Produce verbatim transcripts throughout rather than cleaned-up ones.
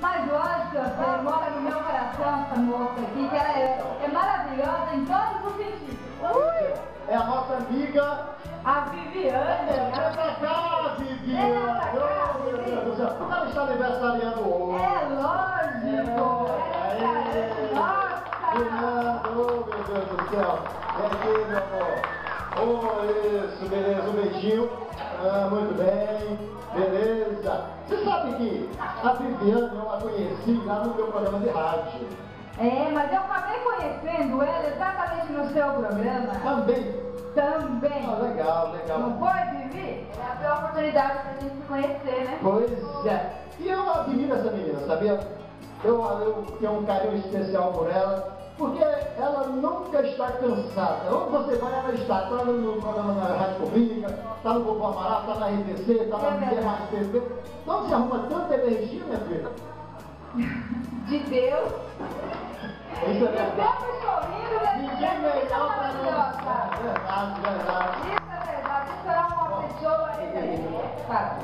Mas lógico, você mora no meu coração, essa moça aqui, que ela é, é maravilhosa em todos os sentidos. Ui! É a nossa amiga... A Viviane. É pra cá, Viviane! Oh, meu Deus do céu! Porque ela está aniversariando hoje. É lógico! É, é, é. Nossa! Fernando, oh, meu Deus do céu! E aqui, meu amor? Oh, isso, beleza, um beijinho. Ah, muito bem, beleza. Você sabe que a Viviane eu a conheci lá no meu programa de rádio. É, mas eu acabei conhecendo ela exatamente no seu programa. Também? Também. Ah, legal, legal. Não foi, Vivi? É a oportunidade pra gente se conhecer, né? Pois é. E eu admiro essa menina, sabia? Eu, eu tenho um carinho especial por ela, porque ela nunca está cansada. Onde você vai, ela está. Está no programa na Rádio Pública, está no Grupo Amaral, está na R T C, está na É Mais T V. Então você arruma tanta energia, minha filha. De Deus. Isso é verdade. Sempre sorrindo, né? Ninguém melhor para nós. maravilhosa. É verdade, verdade. Isso é verdade. Isso é uma pessoa... Fala.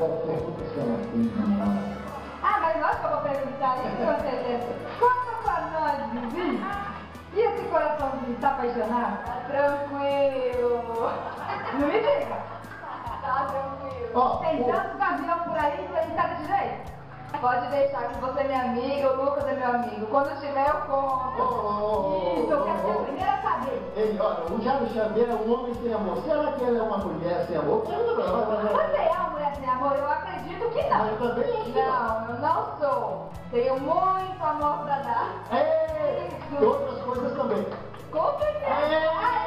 Ah, mas nós que eu vou perguntar isso com certeza. Conta pra nós, Vivi. E esse coraçãozinho, tá apaixonado? Tá tranquilo. Não me diga. Tá tranquilo. Ó, Tem o- tantos gavião por aí, você tá desse jeito? Pode deixar que você é minha amiga, o Lucas é meu amigo. Quando tiver, eu conto. Oh, oh, oh, Isso, eu quero ser oh, a oh. primeira a saber. Ei, olha, o Jairo Xavier é um homem sem amor. Será que ele é uma mulher sem amor? Pergunta pra ela, vai, vai, vai. Você é uma mulher sem amor? Eu acredito que não. Mas eu também acho que não. Não, eu não sou. Tenho muito amor pra dar. É, e outras coisas também. Com certeza. É.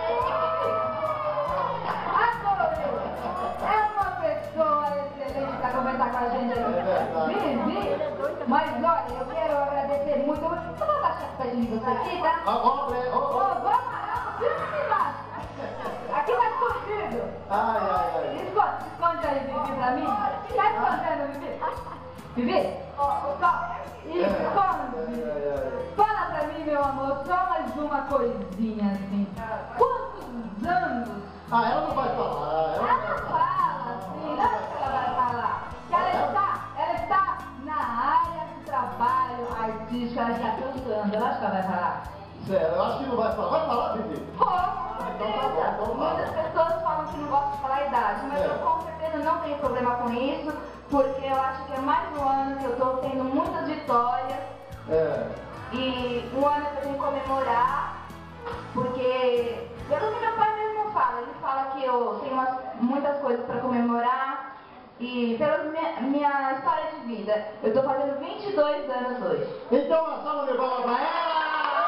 Adorei. É uma pessoa excelente pra conversar com a gente aqui. É verdade. Vivi, mas olha, eu quero agradecer muito. Eu vou baixar essa de você aqui, tá? Ah, ó, é, ó, Ô, ó. vamos lá, tira aqui embaixo. Aqui tá escondido. Ai, ai, ai. Esconde, esconde aí, Vivi, pra mim. Tá escondendo, Vivi? Vivi? Só. Esconde. Ai, ai, ai. Fala pra mim, meu amor, só mais uma coisinha assim. Quantos anos? Ah, ela não vai falar. Ela não Ela vai falar. fala assim, não é que ela vai falar. Que ela está, ela está na área de trabalho artístico, ela está cantando. Eu acho que ela vai falar. Sério, eu acho que não vai falar. Vai falar, Vivi? Pô, com Então tá bom, certeza. então fala. Muitas pessoas falam que não gostam de falar a idade, mas É. eu com certeza não tenho problema com isso, porque eu acho que é mais um ano que eu estou tendo muitas vitórias. É. E um ano que eu tenho que comemorar, porque pelo que meu pai mesmo fala, ele fala que eu tenho umas, muitas coisas para comemorar e pela minha, minha história de vida. Eu estou fazendo vinte e dois anos hoje. Então a salva de palmas pra ela!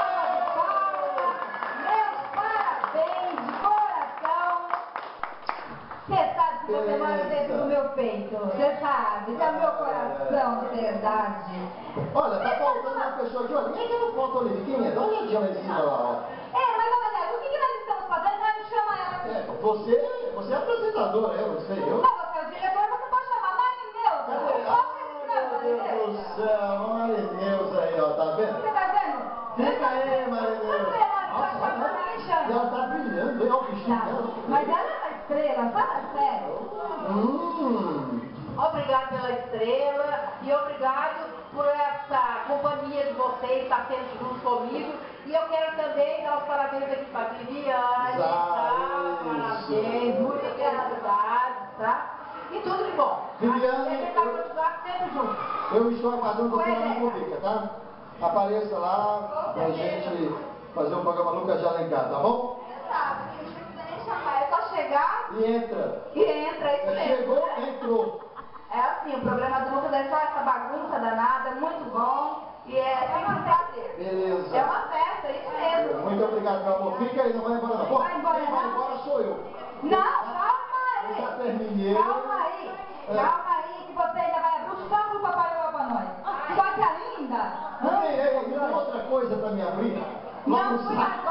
Meus parabéns de coração. Você sabe que você mora dentro do meu peito. Você sabe, esse é o meu coração de verdade. Olha, tá faltando uma pessoa aqui, olha, quem é que não conta, Olivinha? Dá uma olhadinha lá em cima lá, ó. É, mas na verdade, o que, que nós estamos fazendo? Nós chama ela aqui. É, você, você é apresentadora, eu não sei, eu. Mas você é o diretor, você pode chamar Marineuza. Cadê? Ai, meu Deus do céu, Marineuza aí, ó, tá vendo? Você tá vendo? Fica aí, Marineuza. Nossa, Nossa, e ela tá brilhando, hein? Olha o bichinho dela. mas ela é uma estrela, fala sério. Hum. Obrigado pela estrela e obrigado por essa companhia de vocês estar sempre junto comigo. E eu quero também dar os parabéns aqui para a Viviane, tá? Parabéns, muita felicidade, tá? E tudo de bom. Viviane, A gente vai continuar sempre junto. Eu estou aguardando você lá na Pois é. Pública, tá? Apareça lá pra gente fazer um programa Lucas de Alencar, tá bom? Exato, não precisa nem chamar, é só chegar E entra. e entra, é isso mesmo. Chegou, né? entrou. É assim, o programa do Lucas é só essa bagunça danada, muito bom. E é sempre um prazer. Beleza. É uma festa, é isso mesmo. Muito obrigado, meu amor. Fica aí, não vai embora não. Pô, Vai embora, quem vai não? embora sou eu. Não, calma Eu já aí. terminei. Calma aí. É. Calma aí, que você ainda vai abrir o saco do Papai Noel pra nós. Só que ainda... Ei, ei, ei, tem outra coisa pra me abrir. Lá Não no fui saco.